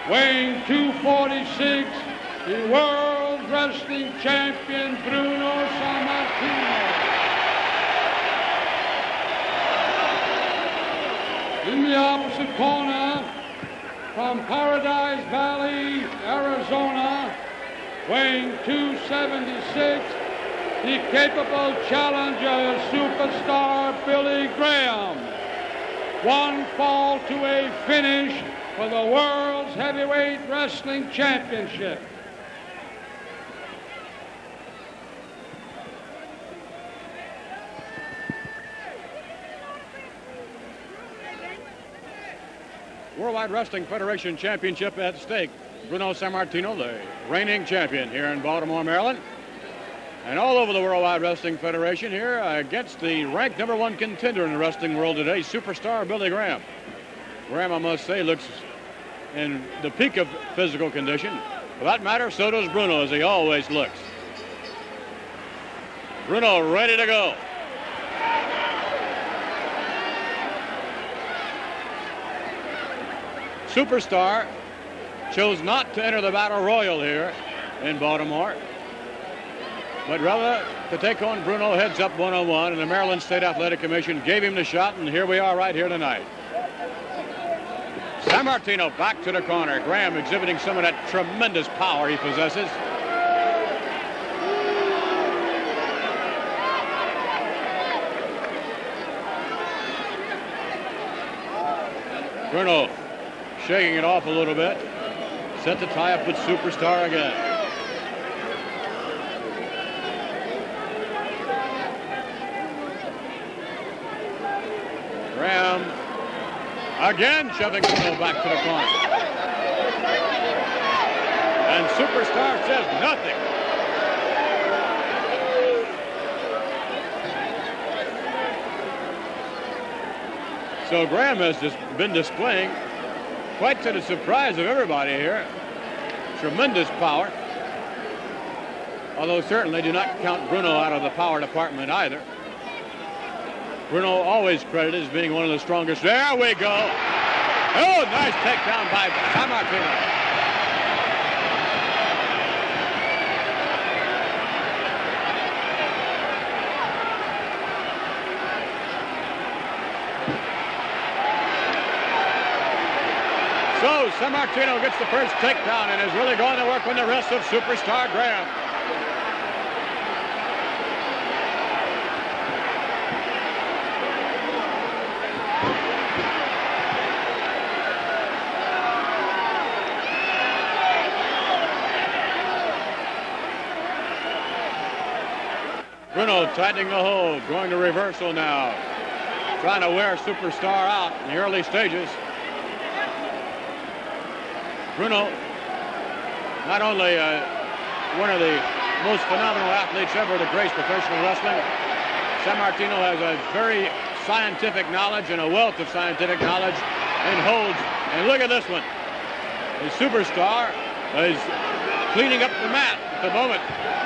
weighing 246, the World Wrestling Champion Bruno Sammartino. In the opposite corner, from Paradise Valley, Arizona, weighing 276, the capable challenger, superstar Billy Graham. One fall to a finish for the World's Heavyweight Wrestling Championship. Worldwide Wrestling Federation Championship at stake. Bruno Sammartino, the reigning champion here in Baltimore, Maryland. And all over the Worldwide Wrestling Federation here against the ranked #1 contender in the wrestling world today, superstar Billy Graham. Graham, I must say, looks in the peak of physical condition. For that matter, so does Bruno, as he always looks. Bruno ready to go. Superstar chose not to enter the Battle Royal here in Baltimore, but rather to take on Bruno heads up one-on-one, and the Maryland State Athletic Commission gave him the shot, and here we are right here tonight. Sammartino back to the corner. Graham exhibiting some of that tremendous power he possesses. Bruno shaking it off a little bit. Set to tie up with Superstar again. Graham again shoving Bruno back to the corner. And Superstar says nothing. So Graham has just been displaying, quite to the surprise of everybody here, tremendous power. Although certainly do not count Bruno out of the power department either. Bruno always credited as being one of the strongest. There we go. Oh, nice takedown by Sammartino. So Sammartino gets the first takedown and is really going to work on the rest of Superstar Graham. Bruno tightening the hold, going to reversal now. Trying to wear Superstar out in the early stages. Bruno, not only one of the most phenomenal athletes ever to grace professional wrestling, Sammartino has a very scientific knowledge and a wealth of scientific knowledge in holds. And look at this one. The Superstar is cleaning up the mat at the moment.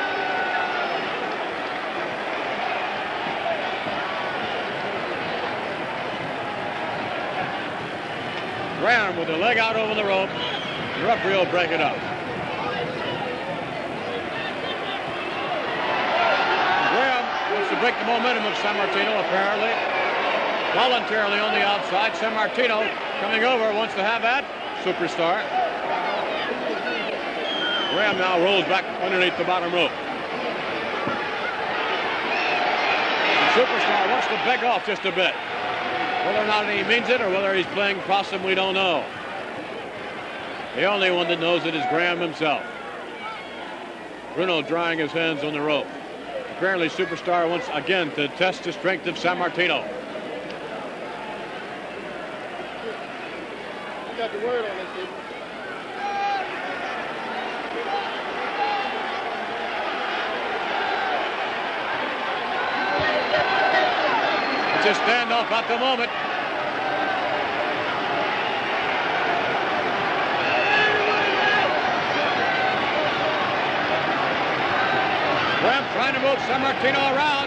Graham with the leg out over the rope. The referee will break it up. Graham wants to break the momentum of Sammartino, apparently. Voluntarily on the outside. Sammartino coming over, wants to have that. Superstar. Graham now rolls back underneath the bottom rope. The Superstar wants to back off just a bit. Whether or not he means it or whether he's playing possum, we don't know. The only one that knows it is Graham himself. Bruno drying his hands on the rope. Apparently Superstar wants again to test the strength of Sammartino. You got the word on this, dude. It's a standoff at the moment. Graham trying to move Sammartino around.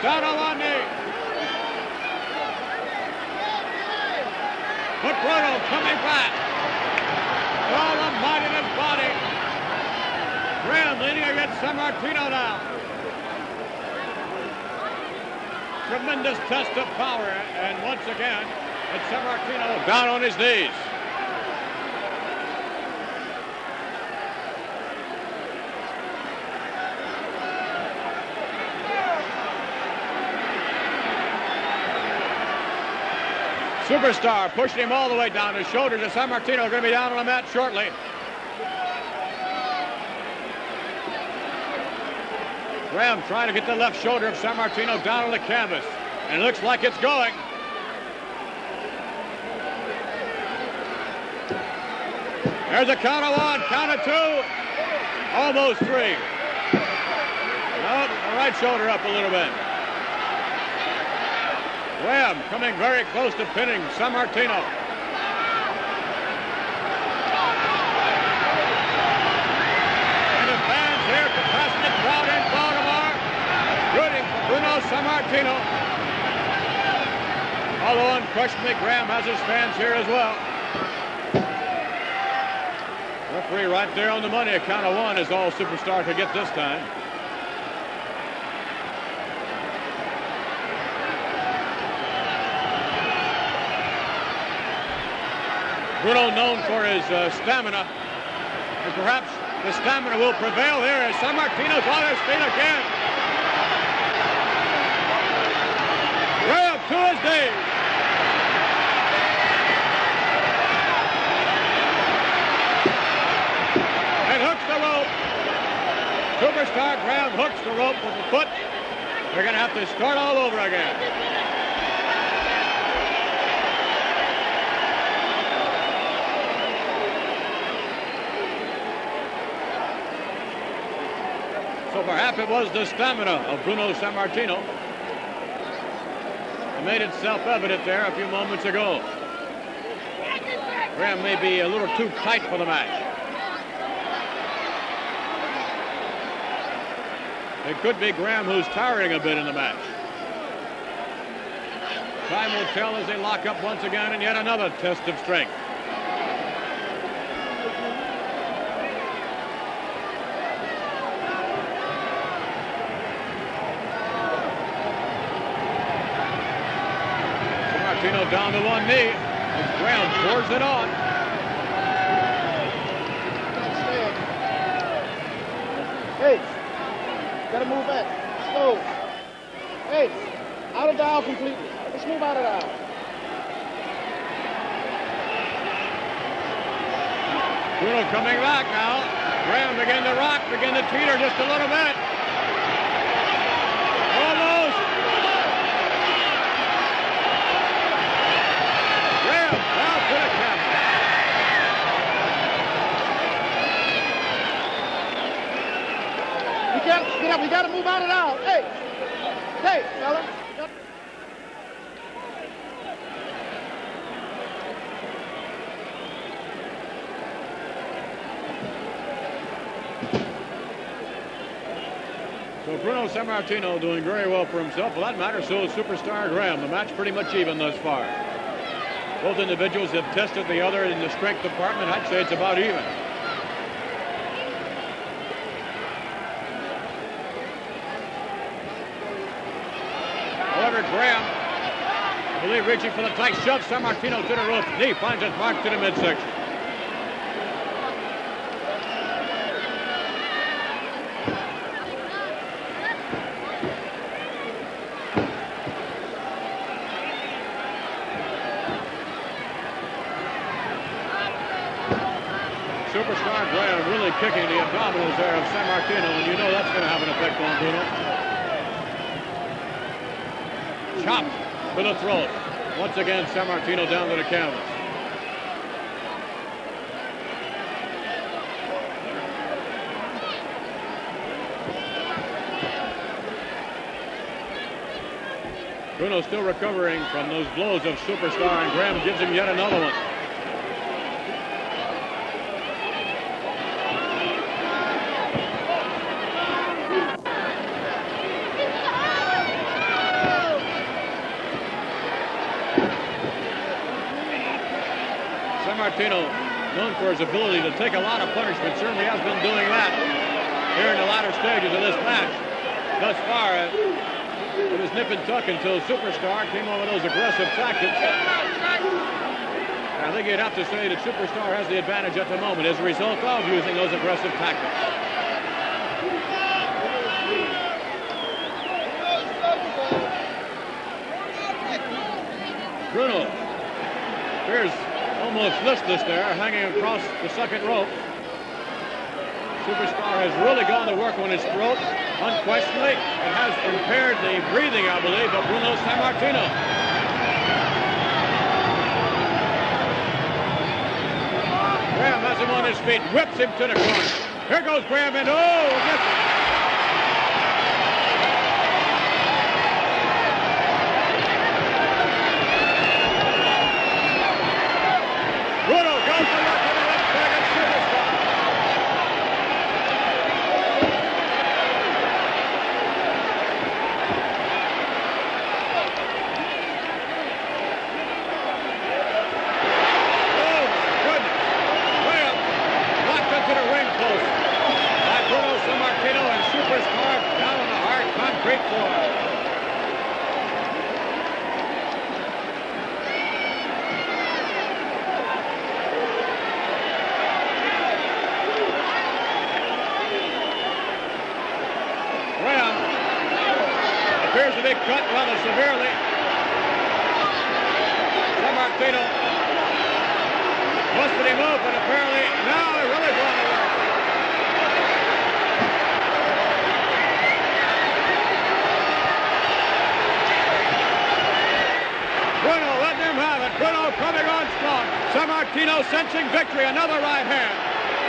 down on one knee. But Bruno coming back. Oh, the might in his body. Graham leaning against Sammartino now. Tremendous test of power, and once again, it's Sammartino down on his knees. Superstar pushing him all the way down. His shoulders of Sammartino are going to be down on the mat shortly. Graham trying to get the left shoulder of Sammartino down on the canvas. And it looks like it's going. There's a count of one, count of two. Almost three. Nope, the right shoulder up a little bit. Graham coming very close to pinning Sammartino. And the fans here, compassionate crowd in Baltimore, rooting for Bruno Sammartino. Although unquestionably Graham has his fans here as well. Referee right there on the money. A count of one is all Superstar could get this time. Bruno known for his stamina, and perhaps the stamina will prevail here as Sammartino's on his feet again. Graham to his knees. And hooks the rope. Superstar Graham hooks the rope with the foot. They're going to have to start all over again. So perhaps it was the stamina of Bruno Sammartino. It made itself evident there a few moments ago. Graham may be a little too tight for the match. It could be Graham who's tiring a bit in the match. Time will tell as they lock up once again in yet another test of strength. Down to one knee as Graham pours it on. Hey, gotta move back. Slow. Hey, out of the aisle completely. Let's move out of the aisle. Bruno coming back now. Graham begin to rock, begin to teeter just a little bit. Almost. Get up, we gotta move out of the aisle. Hey, hey, fella. So Bruno Sammartino doing very well for himself. For that matter, so is Superstar Graham. The match pretty much even thus far. Both individuals have tested the other in the strength department. I'd say it's about even. However, Graham, I believe, reaching for the tight shove. Sammartino to the rope. Knee finds his mark to the midsection. Superstar Graham really kicking the abdominals there of Sammartino, and you know that's going to have an effect on Bruno. Chop to the throat. Once again, Sammartino down to the canvas. Bruno still recovering from those blows of Superstar, and Graham gives him yet another one. Sammartino, known for his ability to take a lot of punishment, certainly has been doing that here in the latter stages of this match. Thus far, it was nip and tuck until Superstar came on with those aggressive tactics. I think you'd have to say that Superstar has the advantage at the moment as a result of using those aggressive tactics. Bruno appears almost listless there, hanging across the second rope. Superstar has really gone to work on his throat. Unquestionably, it has impaired the breathing, I believe, of Bruno Sammartino. Graham has him on his feet, whips him to the corner. Here goes Graham, and oh, misses. Bruno goes to look at the left leg and Superstar. Oh, goodness. Graham locked into the ring post by Bruno Sammartino, and Superstar down on the hard concrete floor. Appears to be cut rather severely. Sammartino busted him open, apparently. Now they're really going to work. Bruno letting him have it. Bruno coming on strong. Sammartino sensing victory. Another right hand.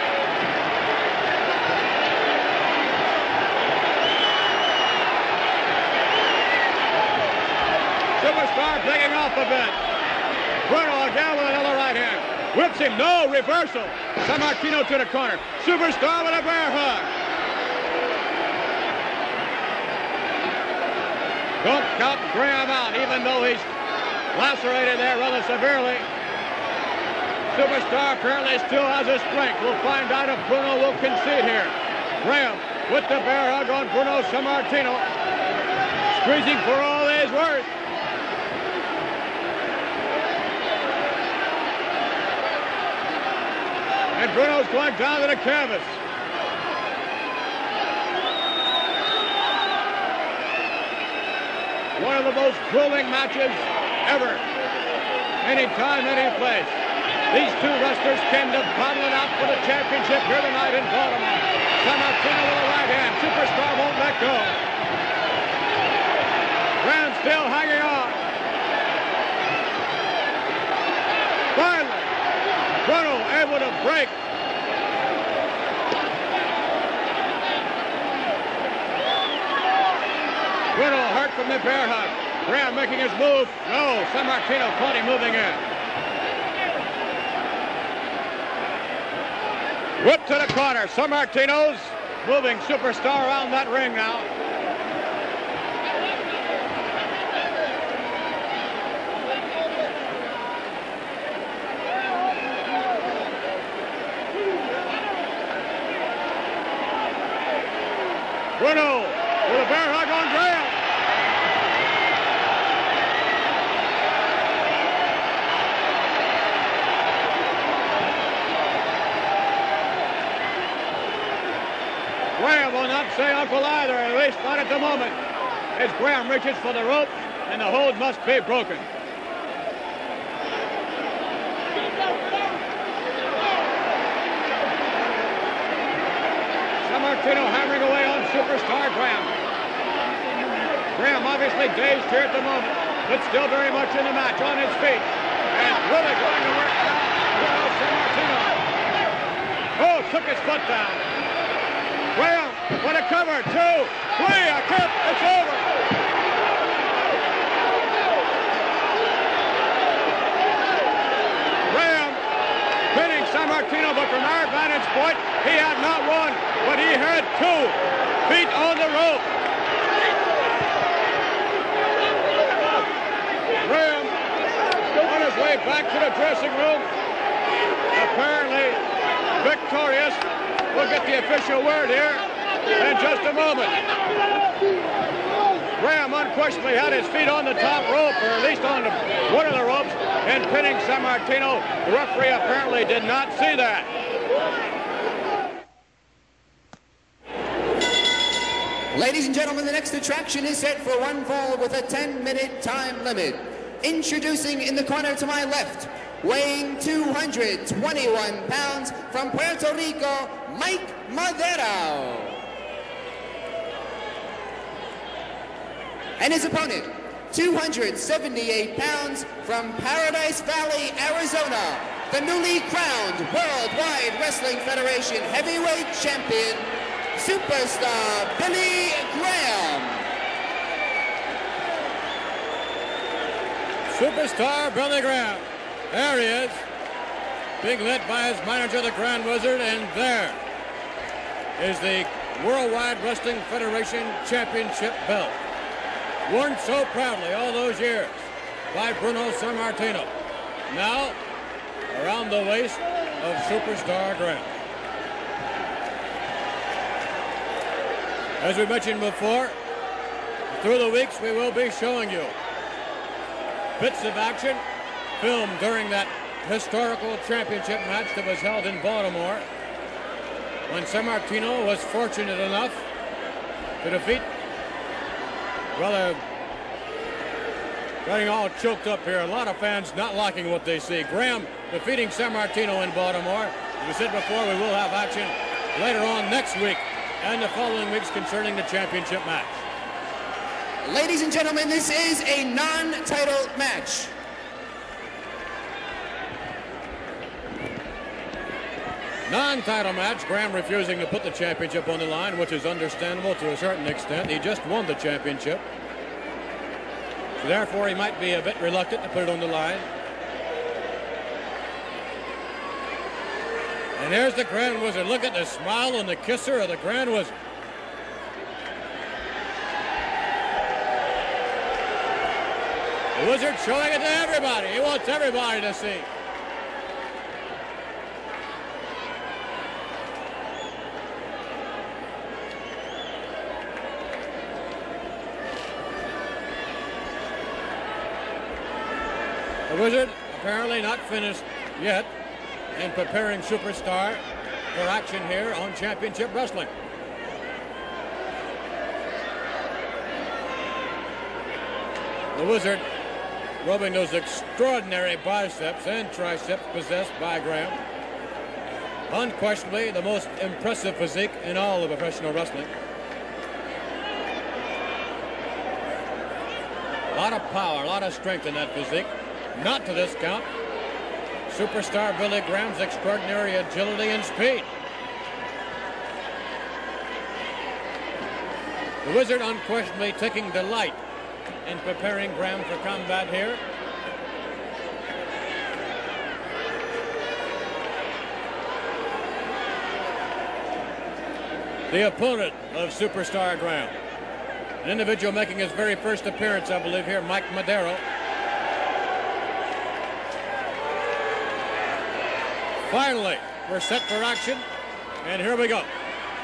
Superstar taking off a bit. Bruno again with another right hand. Whips him. No, reversal. Sammartino to the corner. Superstar with a bear hug. Don't count Graham out, even though he's lacerated there rather severely. Superstar apparently still has his strength. We'll find out if Bruno will concede here. Graham with the bear hug on Bruno Sammartino. Squeezing for all his worth. And Bruno's going down to the canvas. One of the most grueling matches ever. Anytime, any place. These two wrestlers came to battle it out for the championship here tonight in Baltimore. Sammartino with a right hand. Superstar won't let go. Graham still hanging on. Finally, Bruno able to break. Bruno hurt from the bear hug. Graham making his move. No, Sammartino caught him moving in. Whip to the corner. Sammartino's moving Superstar around that ring now. Bruno with a bear hug on Graham. Graham will not say uncle either, at least not at the moment, as Graham reaches for the rope and the hold must be broken. Sammartino hammering away on Superstar Graham. Graham obviously dazed here at the moment, but still very much in the match, on his feet. And really going to work now. Bruno Sammartino. Oh, took his foot down. Graham with a cover. 2, 3, a kick. It's over. Graham pinning Sammartino, but from our vantage point, he had not one, but he had 2 feet on the rope. Graham on his way back to the dressing room. apparently victorious. We'll get the official word here in just a moment. Graham unquestionably had his feet on the top rope, or at least on one of the ropes, and pinning Sammartino. The referee apparently did not see that. Ladies and gentlemen, the next attraction is set for one fall with a 10-minute time limit. Introducing in the corner to my left, weighing 221 pounds, from Puerto Rico, Mike Madero. And his opponent, 278 pounds, from Paradise Valley, Arizona, the newly crowned Worldwide Wrestling Federation Heavyweight Champion, Superstar Billy Graham. Superstar Billy Graham. There he is, being led by his manager, the Grand Wizard, and there is the Worldwide Wrestling Federation Championship belt, worn so proudly all those years by Bruno Sammartino. Now, around the waist of Superstar Graham. As we mentioned before, through the weeks we will be showing you bits of action filmed during that historical championship match that was held in Baltimore, when Sammartino was fortunate enough to defeat, rather getting all choked up here, a lot of fans not liking what they see. Graham defeating Sammartino in Baltimore. As we said before, we will have action later on next week and the following weeks concerning the championship match. Ladies and gentlemen, this is a non-title match. Non-title match, Graham refusing to put the championship on the line, which is understandable to a certain extent. He just won the championship. So therefore, he might be a bit reluctant to put it on the line. And there's the Grand Wizard. Look at the smile and the kisser of the Grand Wizard. The Wizard showing it to everybody. He wants everybody to see. The Wizard apparently not finished yet in preparing Superstar for action here on Championship Wrestling. The Wizard rubbing those extraordinary biceps and triceps possessed by Graham. Unquestionably the most impressive physique in all of professional wrestling. A lot of power, a lot of strength in that physique. Not to discount Superstar Billy Graham's extraordinary agility and speed. The Wizard unquestionably taking delight in preparing Graham for combat here. The opponent of Superstar Graham, an individual making his very first appearance, I believe, here, Mike Madero. Finally, we're set for action, and here we go.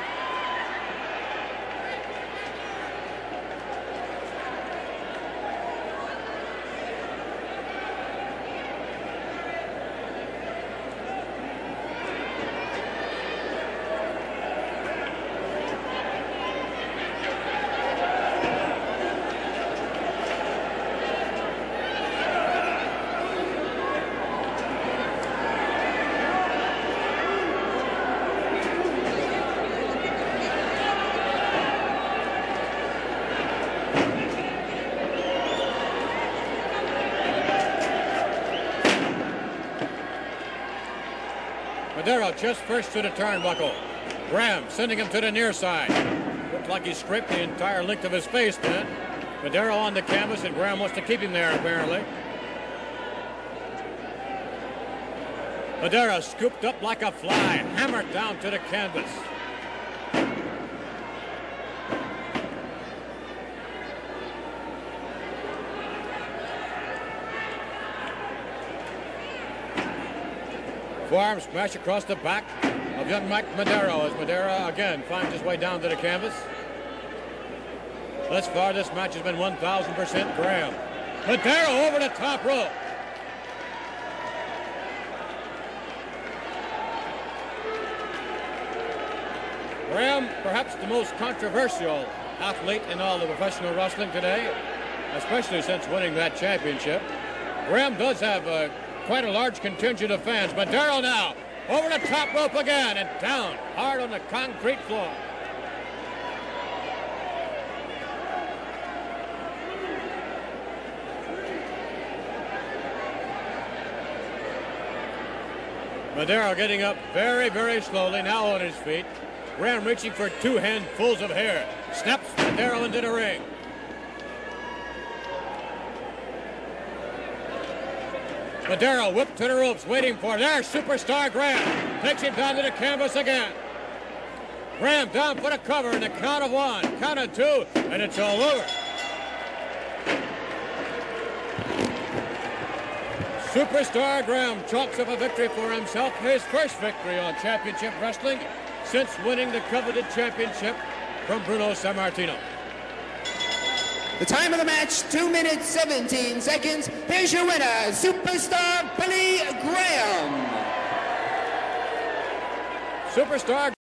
Madero just first to the turnbuckle. Graham sending him to the near side. Looked like he scraped the entire length of his face then. Madero on the canvas, and Graham wants to keep him there apparently. Madero scooped up like a fly, hammered down to the canvas. Forearm smash across the back of young Mike Madero as Madero again finds his way down to the canvas. Thus far, this match has been 1,000% Graham. Madero over the top rope. Graham, perhaps the most controversial athlete in all of professional wrestling today, especially since winning that championship. Graham does have quite a large contingent of fans. Madero now over the top rope again and down hard on the concrete floor. Madero getting up very, very slowly, now on his feet. Graham reaching for 2 handfuls of hair. Snaps Madero into the ring. Madero whipped to the ropes, waiting for it. There's Superstar Graham. Takes him down to the canvas again. Graham down for the cover in the count of 1, count of 2, and it's all over. Superstar Graham chalks up a victory for himself, his first victory on championship wrestling since winning the coveted championship from Bruno Sammartino. The time of the match, 2 minutes, 17 seconds. Here's your winner, Superstar Billy Graham. Superstar